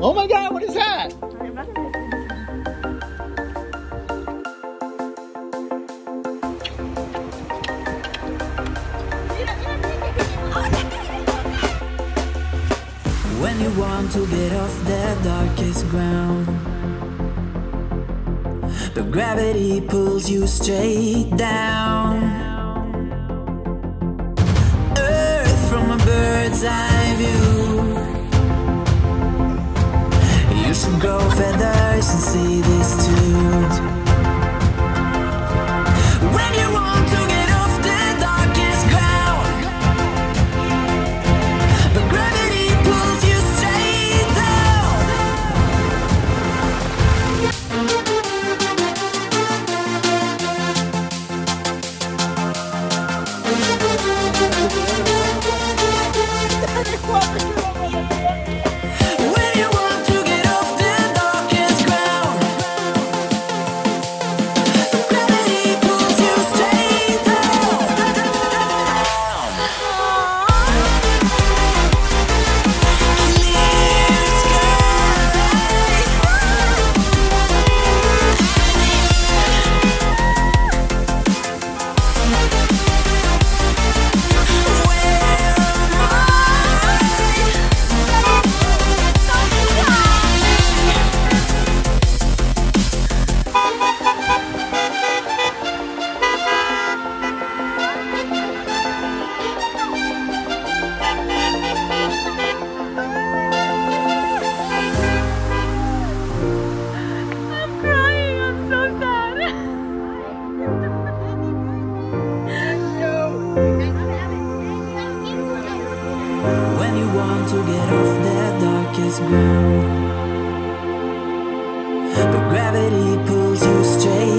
Oh my God, what is that? When you want to get off the darkest ground, but gravity pulls you straight down. Earth from a bird's eye view. You should grow feathers and see this too. When you want to get off the darkest ground, but gravity pulls you straight down. When you want to get off the darkest ground, but gravity pulls you straight down. Clear skies. I'm crying. I'm so sad. When you want to get off the darkest ground, but gravity pulls you straight